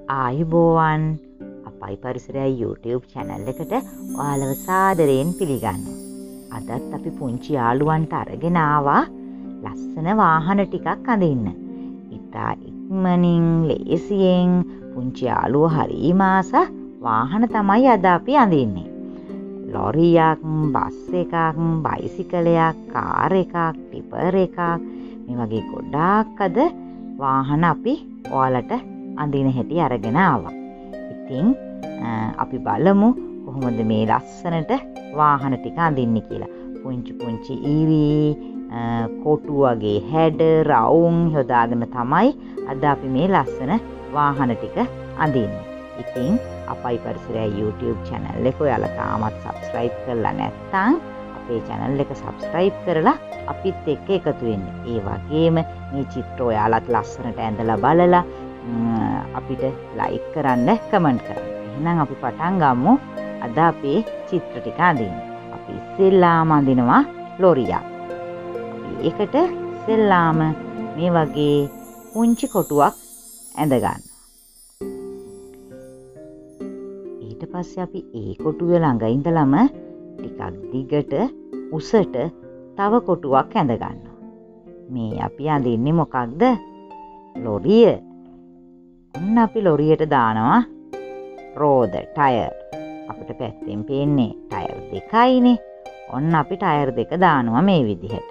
ආයුබෝවන් අපයි පරිසරය YouTube channel එකට ඔයාලව සාදරයෙන් පිළිගන්නවා. අදත් අපි පුංචි යාළුවන්ට අරගෙන ආවා ලස්සන වාහන ටිකක් අඳින්න. ඉතා ඉක්මනින් ලේසියෙන් පුංචි යාළුවෝ හරිම ආස වාහන තමයි අද අපි අඳින්නේ. ලොරියක්, බස් එකක්, බයිසිකලයක්, කාර් එකක්, ටිපර් එකක් මේ වගේ ගොඩාක් අද වාහන අපි ඔයාලට අඳින හැටි අරගෙන ආවා. ඉතින් අපි බලමු කොහොමද මේ ලස්සනට වාහන ටික අඳින්නේ කියලා. පුංචි පුංචි ඉරි කොටු වගේ හැඩ රවුම් යොදාගෙන තමයි අද අපි මේ ලස්සන වාහන ටික අඳින්නේ. ඉතින් අපයි පරිසරය YouTube channel එක ඔයාලා තාමත් subscribe කරලා නැත්නම් අපේ channel එක subscribe කරලා අපිත් එක්ක එකතු වෙන්න. ඒ වගේම මේ චිත්‍ර ඔයාලත් ලස්සනට ඇඳලා බලලා අපිට like කරන්න, comment කරන්න. එහෙනම් අපි පටන් ගමු අද අපේ චිත්‍ර ටික අඳින්න. අපි ඉස්සෙල්ලාම අඳිනවා ලොරියක්. අපි ඒකට ඉස්සෙල්ලාම මේ වගේ පුංචි කොටුවක් ඇඳ ගන්න. ඊට පස්සේ අපි ඒ කොටුවේ ළඟ ඉඳලම ටිකක් දිගට උසට තව කොටුවක් ඇඳ ගන්නවා. මේ අපි අඳින්නේ මොකක්ද? ලොරිය. ඔන්න අපි ලොරියට දානවා රෝද, ටයර්. අපිට පැත්තෙන් පේන්නේ ටයර් දෙකයිනේ. ඔන්න අපි ටයර් දෙක දානවා මේ විදිහට.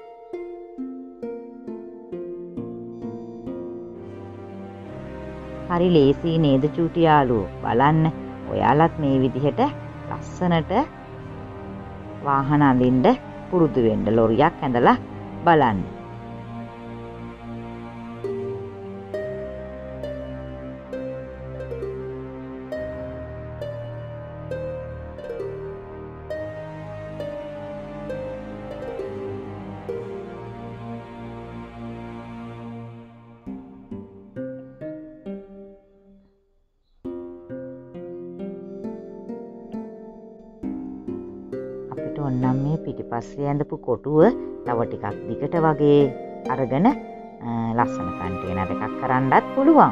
හරි ලේසි නේද චූටි යාළුවෝ? බලන්න ඔයාලත් මේ විදිහට ලස්සනට වාහන අඳින්න පුරුදු වෙන්න. ලොරියක් ඇඳලා බලන්න. ඔන්නම් මේ පිටිපස්සේ ඇඳපු කොටුව තව ටිකක් දිගට වගේ අරගෙන ලස්සන කන්ටේනර් එකක් කරන්නත් පුළුවන්.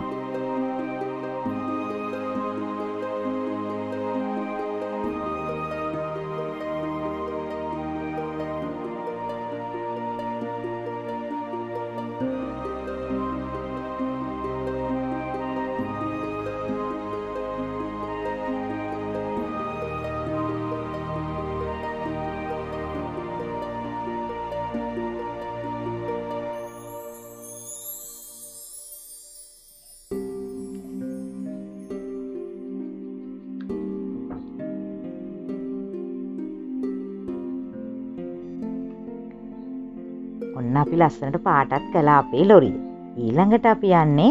ඔන්න අපි ලස්සනට පාටත් කළා අපේ ලොරිය. ඊළඟට අපි යන්නේ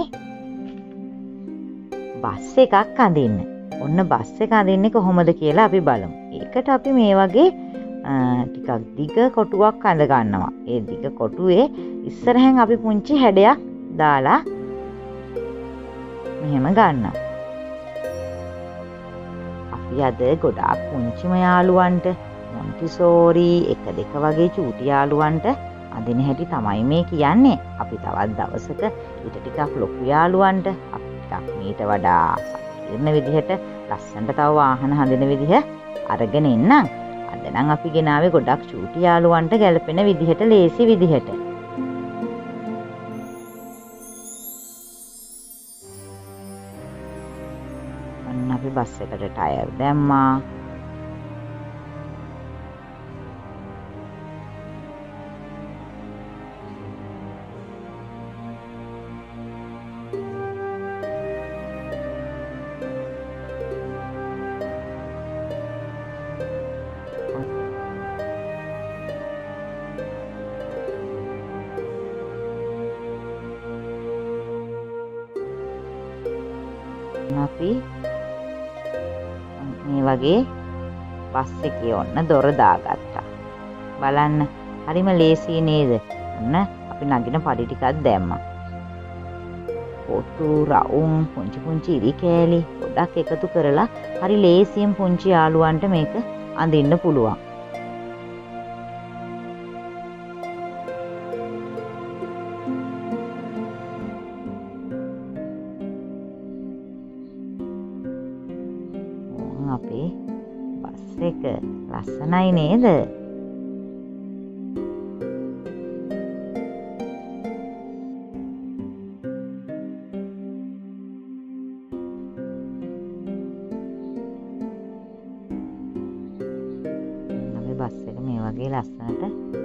බස් එකක් අඳින්න. ඔන්න බස් එක අඳින්නේ කොහොමද කියලා අපි බලමු. ඒකට අපි මේ වගේ ටිකක් දිග කොටුවක් අඳ ගන්නවා. ඒ දිග කොටුවේ ඉස්සරහෙන් අපි පුංචි හැඩයක් දාලා මෙහෙම ගන්නවා. අපි අද ගොඩාක් පුංචිම යාළුවන්ට මොන්ටිසෝරි 1 2 වගේ චූටි යාළුවන්ට අඳින හැටි තමයි මේ කියන්නේ. අපි තවත් දවසක ඊට ටිකක් ලොකු යාළුවන්ට අපි ටිකක් මීට වඩා සංකීර්ණ විදිහට ලස්සනට තව වාහන හඳින විදිහ අරගෙන එන්නම්. අද නම් අපි ගෙනාවේ ගොඩක් චූටි යාළුවන්ට ගැලපෙන විදිහට, ලේසි විදිහට. ඔන්න අපි බස් එකට ටයර් දැම්මා. අපි මේ වගේ බස් එකේ ඔන්න දොර දාගත්තා. බලන්න හරිම ලේසි නේද? ඔන්න අපි නගින පඩි ටිකක් දැම්මා. කොටු රවුම් පුංචි පුංචි ඉරි කෑලි ගොඩක් එකතු කරලා හරි ලේසියෙන් පුංචි යාළුවන්ට මේක අඳින්න පුළුවන්. අපේ බස් එක ලස්සනයි නේද? අපේ බස් එක මේ වගේ ලස්සනට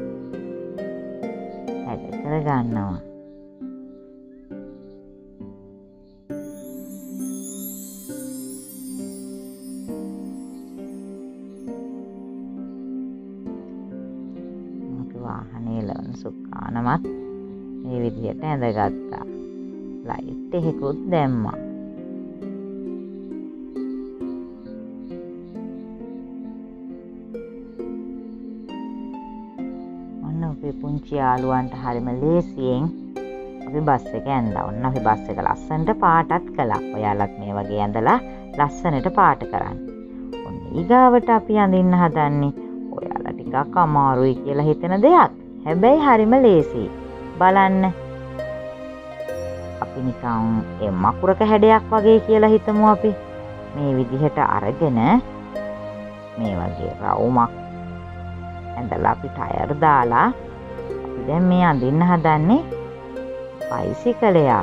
හැඩ කර ගන්නවා. වාහනේ ලවන සුක්කානමත් මේ විදිහට ඇඳගත්තා. ලයිට් එකකුත් දැම්මා. ඔන්න අපේ පුංචි යාළුවන්ට හරිම ලේසියෙන් අපි බස් එක ඇඳලා. ඔන්න අපි බස් එක ලස්සනට පාටත් කළා. ඔයාලත් මේ වගේ ඇඳලා ලස්සනට පාට කරන්න. ඔන්න ඊගාවට අපි අඳින්න හදන්නේ ඔයාලා ටිකක් අමාරුයි කියලා හිතන දෙයක්. හැබැයි හරිම ලේසියි. බලන්න. අපි නිකන් ඒ මකුරක හැඩයක් වගේ කියලා හිතමු අපි. මේ විදිහට අරගෙන මේ වගේ රවුමක් ඇඳලා අපි ටයර් දාලා අපි දැන් මේ අඳින්න හදන්නේ බයිසිකලයක්.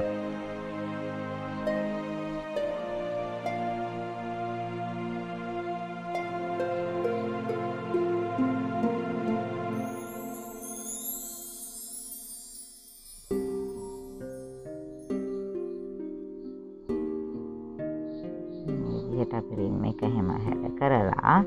අපි රිම් එක හැම හැඩ කරලා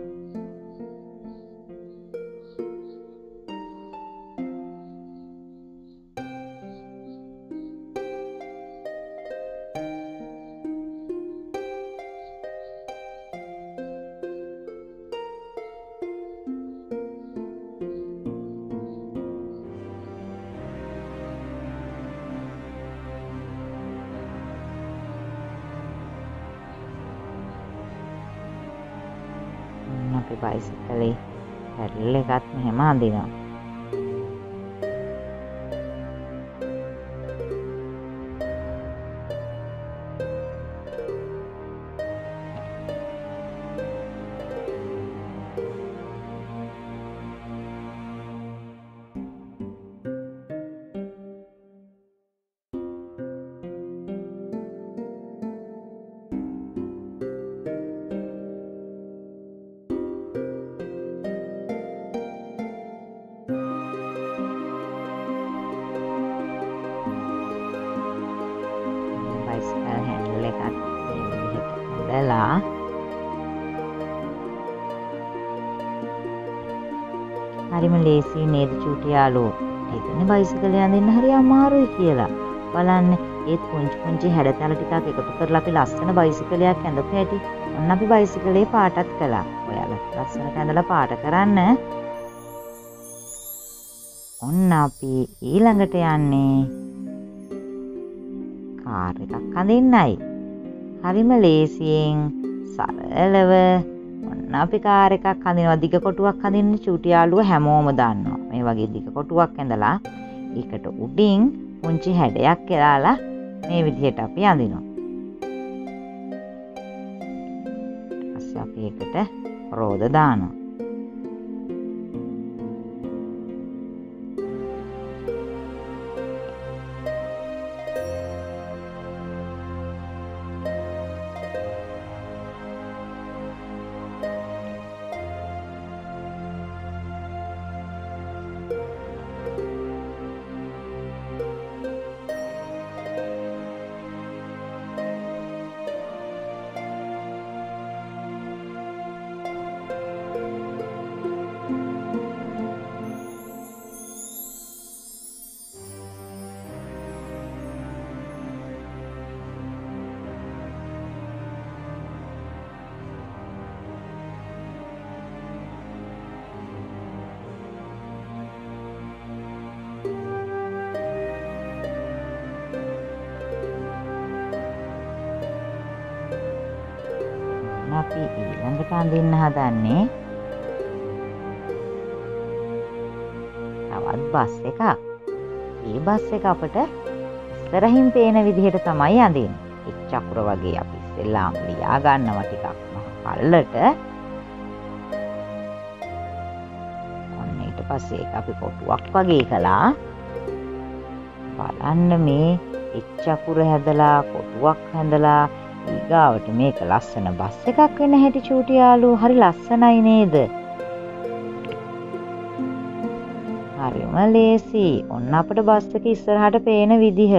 අපි බයිසිකලේ හැඩල් එකත් මෙහෙම අඳිනවා. හැන්ඩල් එකත් මේ විදිහට ඇඳලා හරිම ලේසි නේද චූටි යාළුවෝ? හිතන්නේ බයිසිකලේ අඳින්න හරි අමාරුයි කියලා. බලන්න ඒත් පුංචි හැඩතල ටිකක් එකතු කරලා අපි ලස්සන බයිසිකලයක් ඇඳපු හැටි. ඔන්න අපි බයිසිකලේ පාටත් කළා. ඔයාලා ලස්සනට ඇඳලා පාට කරන්න. ඔන්න අපි ඊළඟට යන්නේ කාර් එකක් අඳින්නයි. හරිම ලේසියෙන් සරලව ඔන්න අපි කාර් එකක් අඳිනවා. දිග කොටුවක් අඳින්න චූටි යාළුවෝ හැමෝම දන්නවා. මේ වගේ දිග කොටුවක් ඇඳලා ඒකට උඩින් පුංචි හැඩයක් කරලා මේ විදිහට අපි අඳිනවා. ඊපස්සේ අපි ඒකට රෝද දානවා. අපි ඊළඟට අඳින්න හදන්නේ තවත් බස් එකක්. මේ බස් එක අපට ඉස්සරහින් පේන විදිහට තමයි අඳින්නේ. චකුර වගේ අපි ඉස්සෙල්ලාම ලියා ගන්නවා ටිකක් පල්ලට. ඔන්න ඊට පස්සේ ඒක අපි කොටුවක් වගේ කළා. බලන්න මේ චකුර හැදලා කොටුවක් හැදලා ඊගාවට මේක ලස්සන බස් එකක් වෙන හැටි චූටි යාළුවෝ හරි ලස්සනයි නේද? හරිම ලේසි. ඔන්න අපිට බස් එක ඉස්සරහට පේන විදිහ.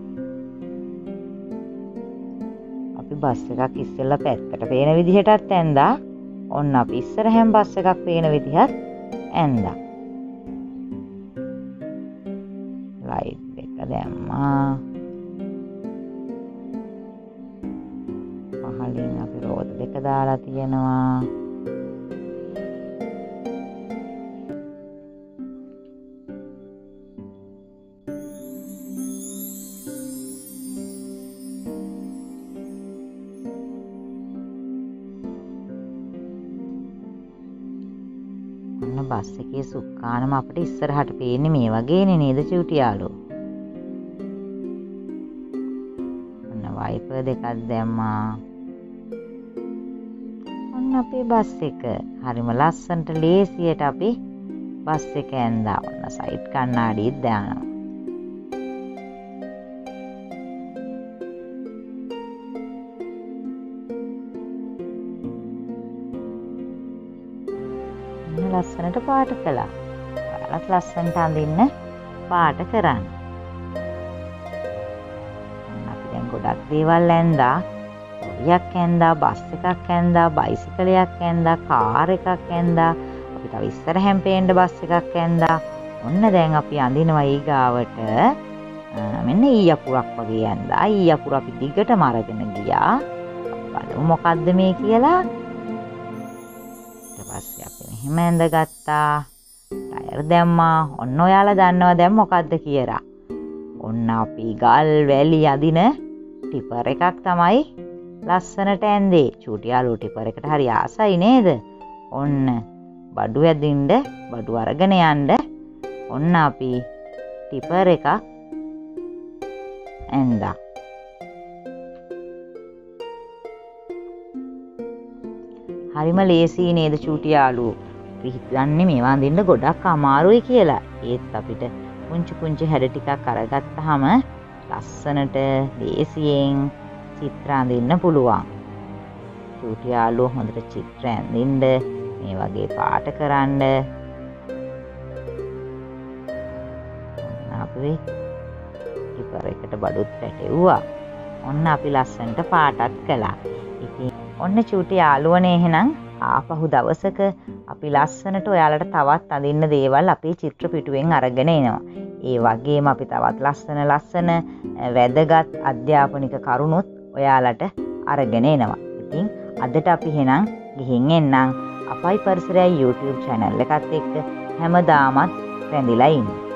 අපි බස් එකක් ඉස්සෙල්ලා පැත්තට පේන විදිහටත් ඇඳා. ඔන්න අපි ඉස්සරහෙන් බස් එකක් පේන විදිහත් ඇඳා. ලයිට් එක දැම්මා. පහලින් අපි රෝද දෙක දාලා තියෙනවා. බස් එකේ සුක්කානම අපිට ඉස්සරහට පේන්නේ මේ වගේනේ නේද චූටි යාළුවෝ? ඔන්න වයිපර් දෙකක් දැම්මා. ඔන්න අපේ බස් එක හරිම ලස්සනට ලේසියට අපි බස් එක ඇඳා. ඔන්න සයිඩ් කණ්ණාඩිත් දානවා. ලස්සනට පාට කළා. ඔයාලත් ලස්සනට අඳින්න පාට කරන්න. අපි දැන් ගොඩක් දේවල් ඇඳා. ලොරියක් ඇඳා, බස් එකක් ඇඳා, බයිසිකලයක් ඇඳා, කාර් එකක් ඇඳා. අපි තව ඉස්සරහෙන් පේන්න බස් එකක් ඇඳා. ඔන්න දැන් අපි අඳිනවා ඊගාවට මෙන්න ඊ අකුරක් වගේ ඇඳා. ඊ අකුර අපි දිගටම අරගෙන ගියා. බලමු මොකද්ද මේ කියලා. පස්සේ අපි මෙහෙම ඇඳගත්තා. ටයර් දැම්මා. ඔන්න ඔයාලා දන්නවා දැන් මොකද්ද කියලා. ඔන්න අපි ගල් වැලි අදින ටිපර් එකක් තමයි ලස්සනට ඇඳේ. චූටි යාළුවෝ ටිපර් එකට හරි ආසයි නේද? ඔන්න බඩු ඇදින්න, බඩු අරගෙන යන්න. ඔන්න අපි ටිපර් එකක් ඇඳා. හරිම ලේසි නේද චූටි යාළුවෝ? අපි හිතන්නේ මේවා අඳින්න ගොඩක් අමාරුයි කියලා. ඒත් අපිට පුංචි පුංචි හැඩ ටිකක් අරගත්තාම ලස්සනට ලේසියෙන් චිත්‍ර අඳින්න පුළුවන්. චූටි යාළුවෝ හොඳට චිත්‍ර අඳින්න මේ වගේ පාට කරන්න. අපි ටිපර් එකට බඩුත් පැටවුවා. ඔන්න අපි ලස්සනට පාටත් කළා. ඉතින් ඔන්න චූටි යාළුවනේ එහෙනම් ආපහු දවසක අපි ලස්සනට ඔයාලට තවත් අඳින්න දේවල් අපේ චිත්‍ර පිටුවෙන් අරගෙන එනවා. ඒ වගේම අපි තවත් ලස්සන වැදගත් අධ්‍යාපනික කරුණුත් ඔයාලට අරගෙන එනවා. ඉතින් අදට අපි එහෙනම් ගිහින් එන්නම්. අපයි පරිසරයයි YouTube channel එකත් එක්ක හැමදාමත් රැඳිලා ඉන්න.